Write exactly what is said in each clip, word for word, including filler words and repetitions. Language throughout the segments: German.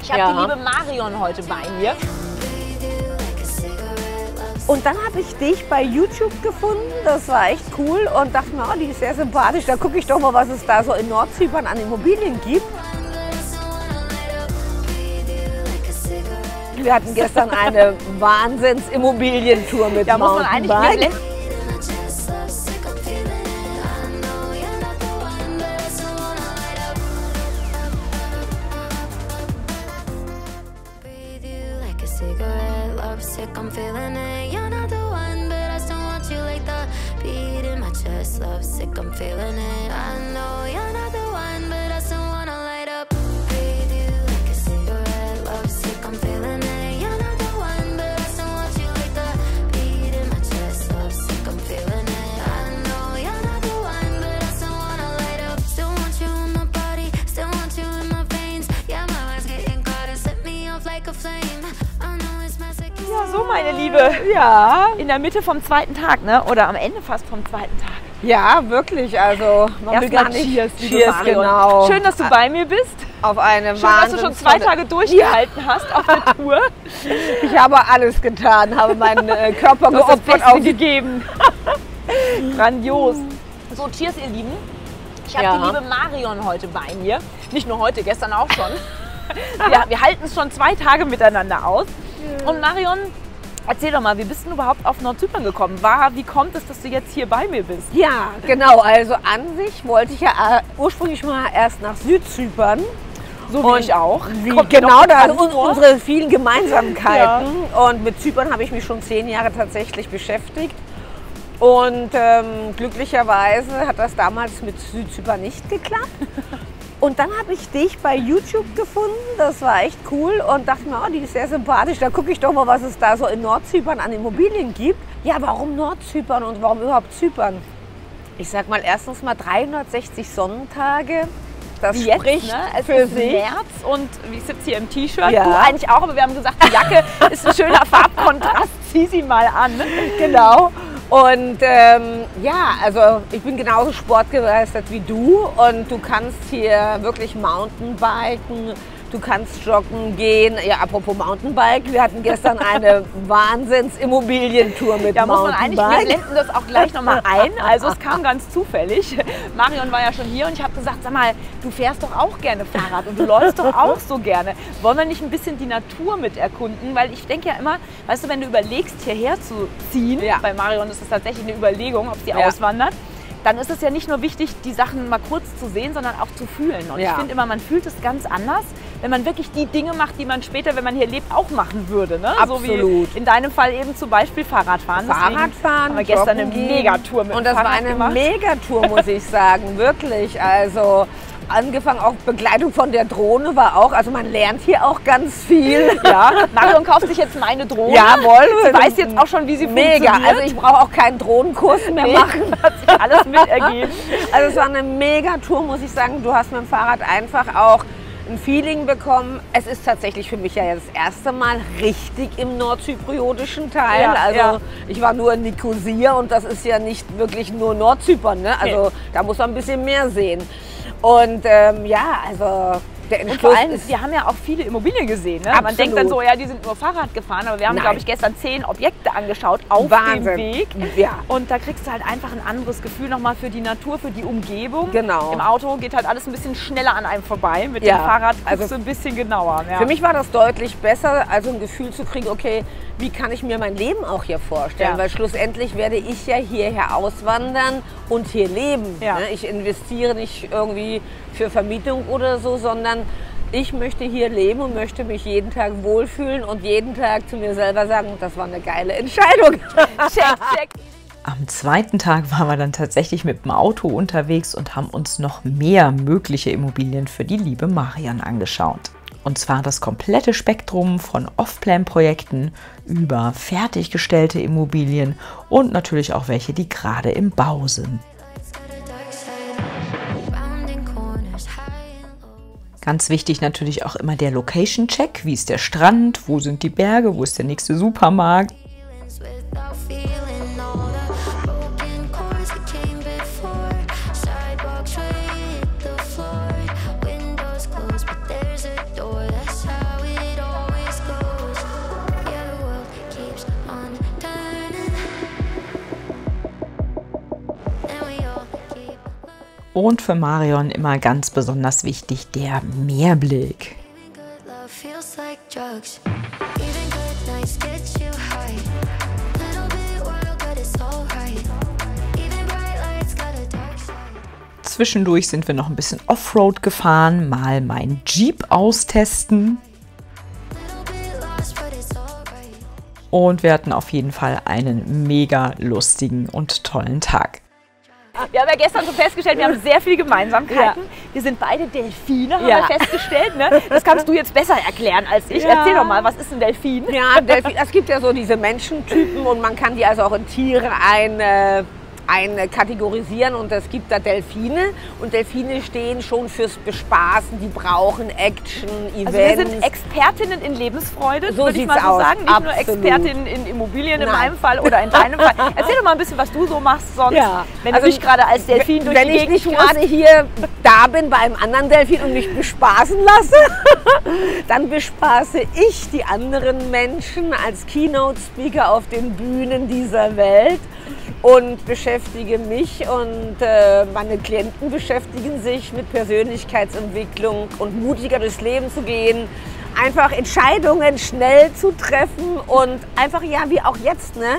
Ich habe Ja. die liebe Marion heute bei mir. Und dann habe ich dich bei YouTube gefunden, das war echt cool und dachte mir, oh, die ist sehr sympathisch, da gucke ich doch mal, was es da so in Nordzypern an Immobilien gibt. Wir hatten gestern eine Wahnsinns-Immobilientour mit Da muss man eigentlich Mountainbike. mit I'm feeling it, you're not the one, but I still want you like the beat in my chest. Love sick, I'm feeling it. I know you're not the one, but I still wanna light up. Breathe you like a cigarette. Love sick, I'm feeling it. You're not the one, but I still want you like the beat in my chest. Love sick, I'm feeling it. I know you're not the one, but I still wanna light up. Still want you in my body, still want you in my veins. Yeah, my mind's getting caught and set me off like a flame. I know it's messy. Ja, so meine Liebe. Ja, In der Mitte vom zweiten Tag, ne? Oder am Ende fast vom zweiten Tag. ja, wirklich, also man will Erstmal gar nicht. Cheers, liebe Cheers, Marion. genau. Schön, dass du bei mir bist. Auf eine Schön, dass du schon zwei Wahnsinnstolle- Tage durchgehalten hast auf der Tour. Ich habe alles getan, habe meinen äh, Körper Du hast das geopfert Beste auf gegeben. Grandios. So, cheers, ihr Lieben. Ich habe Ja. die liebe Marion heute bei mir. Nicht nur heute, gestern auch schon. Ja, wir halten es schon zwei Tage miteinander aus. Und Marion, erzähl doch mal, wie bist du überhaupt auf Nordzypern gekommen? War, wie kommt es, dass du jetzt hier bei mir bist? Ja, genau. Also an sich wollte ich ja äh, ursprünglich mal erst nach Südzypern. So wie Und ich auch. Wie, Kommt mir genau, noch da bekannt un vor. unsere vielen Gemeinsamkeiten. Und mit Zypern habe ich mich schon zehn Jahre tatsächlich beschäftigt. Und ähm, glücklicherweise hat das damals mit Südzypern nicht geklappt. Und dann habe ich dich bei YouTube gefunden, das war echt cool und dachte mir, oh, die ist sehr sympathisch, da gucke ich doch mal, was es da so in Nordzypern an Immobilien gibt. Ja, warum Nordzypern und warum überhaupt Zypern? Ich sag mal, erstens mal dreihundertsechzig Sonnentage, das Wie jetzt, spricht ne? Es für ist sich. März und ich sitze hier im T-Shirt. Ja. Du eigentlich auch, aber wir haben gesagt, die Jacke ist ein schöner Farbkontrast. Zieh sie mal an. Genau. Und ähm, ja, also ich bin genauso sportbegeistert wie du und du kannst hier wirklich Mountainbiken, du kannst joggen gehen. Ja, apropos Mountainbike, wir hatten gestern eine Wahnsinns-Immobilientour mit Da muss man eigentlich, wir Mountainbike. blenden das auch gleich nochmal ein. Also es kam ganz zufällig. Marion war ja schon hier und ich habe gesagt, sag mal, du fährst doch auch gerne Fahrrad und du läufst doch auch so gerne. Wollen wir nicht ein bisschen die Natur mit erkunden? Weil ich denke ja immer, weißt du, wenn du überlegst, hierher zu ziehen, Ja. bei Marion ist es tatsächlich eine Überlegung, ob sie Ja. auswandert, dann ist es ja nicht nur wichtig, die Sachen mal kurz zu sehen, sondern auch zu fühlen. Und Ja. ich finde immer, man fühlt es ganz anders, wenn man wirklich die Dinge macht, die man später, wenn man hier lebt, auch machen würde. Ne? So Absolut. wie in deinem Fall eben zum Beispiel Fahrradfahren. Deswegen Fahrradfahren, haben wir gestern eine joggen gehen. Megatour mit dem Und das war Fahrrad eine gemacht. Megatour, muss ich sagen, wirklich. Also angefangen auch Begleitung von der Drohne war auch, also man lernt hier auch ganz viel. Ja, Marion kauft sich jetzt meine Drohne. Jawohl. Sie weiß jetzt auch schon, wie sie Mega, funktioniert. also ich brauche auch keinen Drohnenkurs mehr Nee, machen. hat sich alles mitergeben. Also es war eine Megatour, muss ich sagen. Du hast mit dem Fahrrad einfach auch ein Feeling bekommen. Es ist tatsächlich für mich ja das erste Mal richtig im nordzypriotischen Teil. Ja, also ja. ich war nur in Nikosia und das ist ja nicht wirklich nur Nordzypern. Ne? Also da muss man ein bisschen mehr sehen. Und ähm, ja, also der Und Entschluss vor allem, ist... wir haben ja auch viele Immobilien gesehen. Ne? Man Absolut. denkt dann so, ja, die sind nur Fahrrad gefahren, aber wir haben, Nein. glaube ich, gestern zehn Objekte angeschaut auf Wahnsinn. dem Weg. Ja. Und da kriegst du halt einfach ein anderes Gefühl nochmal für die Natur, für die Umgebung. Genau. Im Auto geht halt alles ein bisschen schneller an einem vorbei. Mit Ja, dem Fahrrad guckst also du ein bisschen genauer. Ja. Für mich war das deutlich besser, also ein Gefühl zu kriegen, okay, wie kann ich mir mein Leben auch hier vorstellen? Ja. Weil schlussendlich werde ich ja hierher auswandern und hier leben. Ja. Ne? Ich investiere nicht irgendwie für Vermietung oder so, sondern ich möchte hier leben und möchte mich jeden Tag wohlfühlen und jeden Tag zu mir selber sagen, das war eine geile Entscheidung. check, check. Am zweiten Tag waren wir dann tatsächlich mit dem Auto unterwegs und haben uns noch mehr mögliche Immobilien für die liebe Marion angeschaut. Und zwar das komplette Spektrum von Off-Plan-Projekten über fertiggestellte Immobilien und natürlich auch welche, die gerade im Bau sind. Ganz wichtig natürlich auch immer der Location-Check. Wie ist der Strand? Wo sind die Berge? Wo ist der nächste Supermarkt? Sidewalks right at the floor, windows closed, but there's a door. That's how Und für Marion immer ganz besonders wichtig der Meerblick. Good love feels like drugs. Even good nights get you high. Little bit wild, but it's alright. Even bright lights got a dark side. Zwischendurch sind wir noch ein bisschen Offroad gefahren, mal mein Jeep austesten. Little bit lost, but it's alright. Und wir hatten auf jeden Fall einen mega lustigen und tollen Tag. Wir haben ja gestern so festgestellt, wir haben sehr viele Gemeinsamkeiten. Ja. Wir sind beide Delfine, haben Ja. wir festgestellt. Ne? Das kannst du jetzt besser erklären als ich. Ja. Erzähl doch mal, was ist ein Delfin? Ja, Delfin, es gibt ja so diese Menschentypen und man kann die also auch in Tiere ein, äh, einkategorisieren und es gibt da Delfine und Delfine stehen schon fürs Bespaßen, die brauchen Action, Events. Also wir sind Expertinnen in Lebensfreude, So würde ich mal sieht's so aus. sagen. Nicht nur Absolut. Expertinnen in Immobilien in Nein. meinem Fall oder in deinem Fall. Erzähl doch mal ein bisschen, was du so machst sonst, Ja. wenn Also, du dich gerade als Delfin durch Wenn die ich Gegend nicht tourst. gerade hier da bin bei einem anderen Delfin und mich bespaßen lasse, dann bespaße ich die anderen Menschen als Keynote-Speaker auf den Bühnen dieser Welt und beschäftige mich und äh, meine Klienten beschäftigen sich mit Persönlichkeitsentwicklung und mutiger durchs Leben zu gehen, einfach Entscheidungen schnell zu treffen und einfach, ja, wie auch jetzt, ne,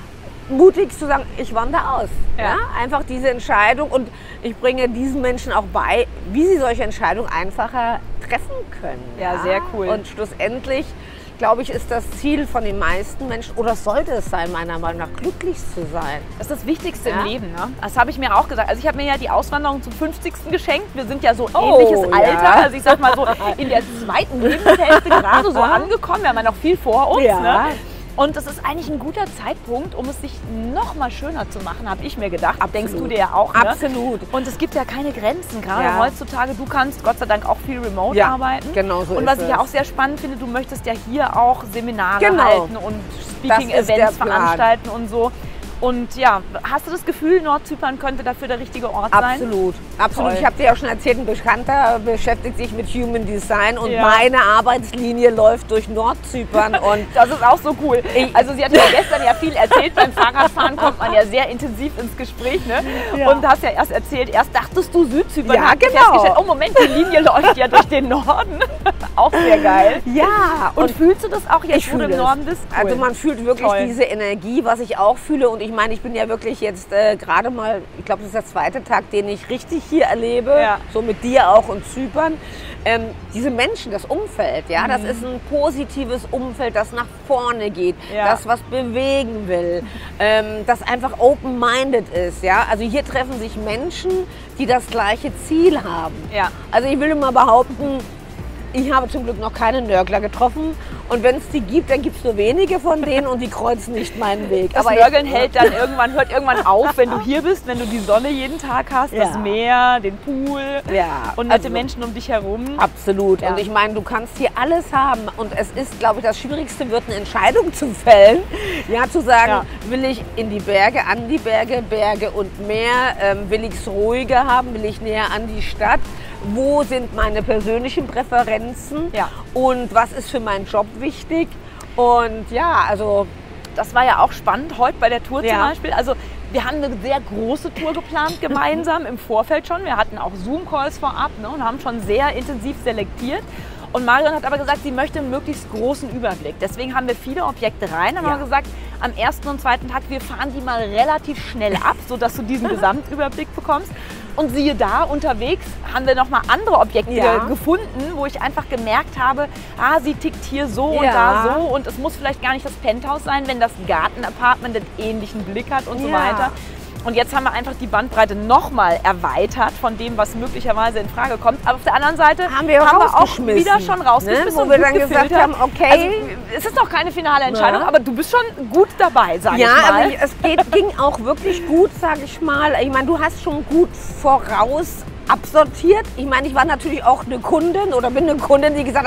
mutig zu sagen, ich wandere aus. Ja. Ja. Einfach diese Entscheidung und ich bringe diesen Menschen auch bei, wie sie solche Entscheidungen einfacher treffen können. Ja, sehr cool. Und schlussendlich, glaube ich, ist das Ziel von den meisten Menschen, oder sollte es sein, meiner Meinung nach, glücklich zu sein. Das ist das Wichtigste Ja. im Leben. Ne? Das habe ich mir auch gesagt. Also ich habe mir ja die Auswanderung zum fünfzigsten geschenkt. Wir sind ja so Oh, ähnliches ja. Alter. Also ich sag mal so in der zweiten Lebenshälfte gerade so angekommen. Wir haben ja noch viel vor uns. Ja. Ne? Und das ist eigentlich ein guter Zeitpunkt, um es sich noch mal schöner zu machen, habe ich mir gedacht. Absolut. Denkst du dir ja auch, ne? Absolut. Und es gibt ja keine Grenzen, gerade Ja. heutzutage. Du kannst Gott sei Dank auch viel remote Ja, arbeiten. genau so Und ist was ich ja es. auch sehr spannend finde, du möchtest ja hier auch Seminare Genau. halten und Das ist der Speaking-Events Plan. veranstalten und so. Und ja, hast du das Gefühl, Nordzypern könnte dafür der richtige Ort sein? Absolut, absolut. Toll. Ich habe dir ja schon erzählt, ein Bekannter beschäftigt sich mit Human Design und Ja. meine Arbeitslinie läuft durch Nordzypern und Das ist auch so cool. Also sie hat mir gestern ja viel erzählt, beim Fahrradfahren kommt man ja sehr intensiv ins Gespräch. Ne? Ja. Und hast ja erst erzählt, erst dachtest du Südzypern. Ja, hab ich genau. festgestellt, oh Moment, die Linie läuft ja durch den Norden. Auch sehr geil. ja, Und, fühlst du das auch jetzt, ich wo du fühle im es. Norden bist? Cool. Also man fühlt wirklich Toll. diese Energie, was ich auch fühle. Und ich meine, ich bin ja wirklich jetzt äh, gerade mal, ich glaube, das ist der zweite Tag, den ich richtig hier erlebe, Ja. so mit dir auch und Zypern. Ähm, diese Menschen, das Umfeld, ja, das ist ein positives Umfeld, das nach vorne geht, Ja. das was bewegen will, ähm, das einfach open-minded ist, ja. Also hier treffen sich Menschen, die das gleiche Ziel haben. Ja. Also ich will mal behaupten, ich habe zum Glück noch keine Nörgler getroffen. Und wenn es die gibt, dann gibt es nur wenige von denen und die kreuzen nicht meinen Weg. Das Aber Nörgeln ich, hält dann irgendwann, hört irgendwann auf, wenn du hier bist, wenn du die Sonne jeden Tag hast, das Ja. Meer, den Pool Ja, und nette also- Menschen um dich herum. Absolut. Ja. Und ich meine, du kannst hier alles haben. Und es ist, glaube ich, das Schwierigste wird, eine Entscheidung zu fällen. Ja, zu sagen, Ja. will ich in die Berge, an die Berge, Berge und Meer? Ähm, will ich es ruhiger haben? Will ich näher an die Stadt? Wo sind meine persönlichen Präferenzen? Ja. Und was ist für meinen Job wichtig? Und ja, also Das war ja auch spannend heute bei der Tour zum Ja. Beispiel. Also wir haben eine sehr große Tour geplant gemeinsam im Vorfeld schon. Wir hatten auch Zoom-Calls vorab, ne, und haben schon sehr intensiv selektiert. Und Marion hat aber gesagt, sie möchte einen möglichst großen Überblick. Deswegen haben wir viele Objekte rein. Haben Ja. wir gesagt, am ersten und zweiten Tag, wir fahren die mal relativ schnell ab, sodass du diesen Gesamtüberblick bekommst. Und siehe da, unterwegs haben wir nochmal andere Objekte Ja. gefunden, wo ich einfach gemerkt habe, ah, sie tickt hier so und Ja. da so. Und es muss vielleicht gar nicht das Penthouse sein, wenn das Gartenapartment einen ähnlichen Blick hat und so Ja. weiter. Und jetzt haben wir einfach die Bandbreite nochmal erweitert von dem, was möglicherweise in Frage kommt. Aber auf der anderen Seite Haben wir auch rausgeschmissen, wieder schon rausgeschmissen, ne? Wo und wir gut dann gesagt gefiltert. haben, okay. Also, es ist noch keine finale Entscheidung, Ja. aber du bist schon gut dabei, sag Ja, ich mal. aber es geht, ging auch wirklich gut, sage ich mal. Ich meine, du hast schon gut voraus absortiert. Ich meine, ich war natürlich auch eine Kundin oder bin eine Kundin, die gesagt hat,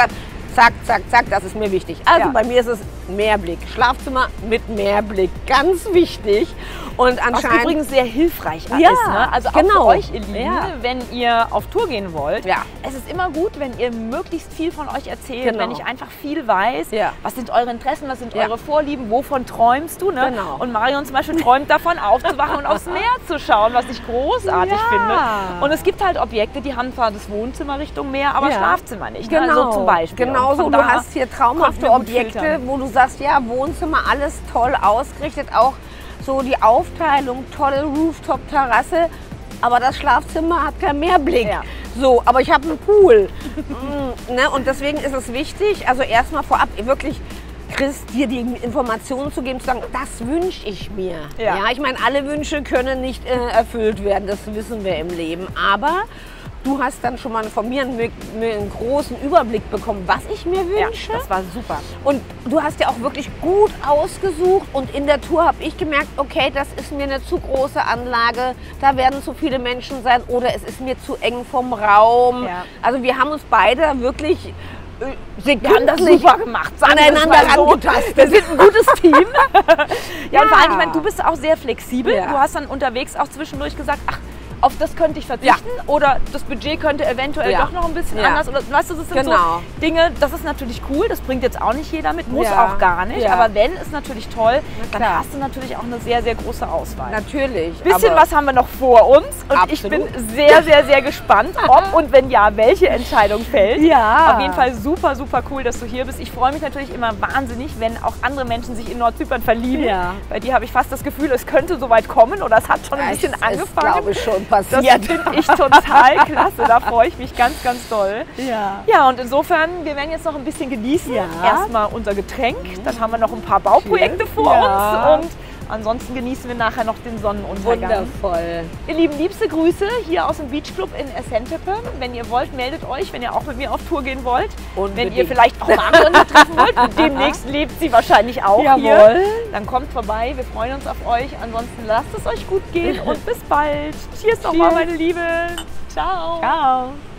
Zack, zack, zack, das ist mir wichtig. Also Ja. bei mir ist es Mehrblick. Schlafzimmer mit Mehrblick, ganz wichtig. Und Was anscheinend übrigens sehr hilfreich Ja, ist. Ne? Also auch genau. für euch, ihr Lieben, Ja. wenn ihr auf Tour gehen wollt. Ja. Es ist immer gut, wenn ihr möglichst viel von euch erzählt, Genau. wenn ich einfach viel weiß. Ja. Was sind eure Interessen, was sind Ja. eure Vorlieben, wovon träumst du? Ne? Genau. Und Marion zum Beispiel träumt davon, aufzuwachen und aufs Meer zu schauen, was ich großartig Ja. finde. Und es gibt halt Objekte, die haben zwar das Wohnzimmer Richtung Meer, aber Ja. Schlafzimmer nicht. Ne? Genau, So zum Beispiel. Und Genau so. von Du da hast hier konnten traumhafte wir gut Objekte, filtern. wo du sagst, ja, Wohnzimmer, alles toll ausgerichtet, auch so die Aufteilung, tolle Rooftop-Terrasse, aber das Schlafzimmer hat keinen Mehrblick. Ja. So, aber ich habe einen Pool. Mm, ne? Und deswegen ist es wichtig, also erstmal vorab wirklich, Chris, dir die Informationen zu geben, zu sagen, das wünsche ich mir. Ja. Ja, ich meine, alle Wünsche können nicht äh, erfüllt werden, das wissen wir im Leben, aber du hast dann schon mal von mir einen, einen großen Überblick bekommen, was ich mir Ja, wünsche. das war super. Und du hast ja auch wirklich gut ausgesucht und in der Tour habe ich gemerkt, okay, das ist mir eine zu große Anlage, da werden zu viele Menschen sein oder es ist mir zu eng vom Raum. Ja. Also wir haben uns beide wirklich äh, Wir haben das sekündlich super gemacht. sagen wir es aneinander mal so. rangetastet. Wir sind ein gutes Team. ja, und vor allem, Ja. ich meine, du bist auch sehr flexibel. Ja. Du hast dann unterwegs auch zwischendurch gesagt, ach, auf das könnte ich verzichten oder das Budget könnte eventuell Ja. doch noch ein bisschen Ja. anders. Oder, weißt du, das sind Genau. so Dinge, das ist natürlich cool, das bringt jetzt auch nicht jeder mit, muss Ja. auch gar nicht. Ja. Aber wenn, ist natürlich toll, dann klar. hast du natürlich auch eine sehr, sehr große Auswahl. Natürlich. Bisschen aber was haben wir noch vor uns und ich bin Absolut. sehr, sehr, sehr gespannt, ob und wenn ja, welche Entscheidung fällt. Ja. Auf jeden Fall super, super cool, dass du hier bist. Ich freue mich natürlich immer wahnsinnig, wenn auch andere Menschen sich in Nordzypern verlieben. Ja. Bei dir habe ich fast das Gefühl, es könnte so weit kommen oder es hat schon ein Es bisschen ist, angefangen. glaube ich, schon Das passiert. finde ich total klasse, da freue ich mich ganz, ganz doll. Ja. Ja, und insofern, wir werden jetzt noch ein bisschen genießen. Ja. Erstmal unser Getränk, dann haben wir noch ein paar Bauprojekte vor Ja. uns und ansonsten genießen wir nachher noch den Sonnenuntergang. Wundervoll. Ihr Lieben, liebste Grüße hier aus dem Beach Club in Essentepe. Wenn ihr wollt, meldet euch, wenn ihr auch mit mir auf Tour gehen wollt. Unbedingt. Wenn ihr vielleicht auch Marion noch treffen wollt. Und demnächst lebt sie wahrscheinlich auch Jawohl. hier. Dann kommt vorbei, wir freuen uns auf euch. Ansonsten lasst es euch gut gehen und bis bald. Cheers nochmal, Cheers. meine Liebe. Ciao. Ciao.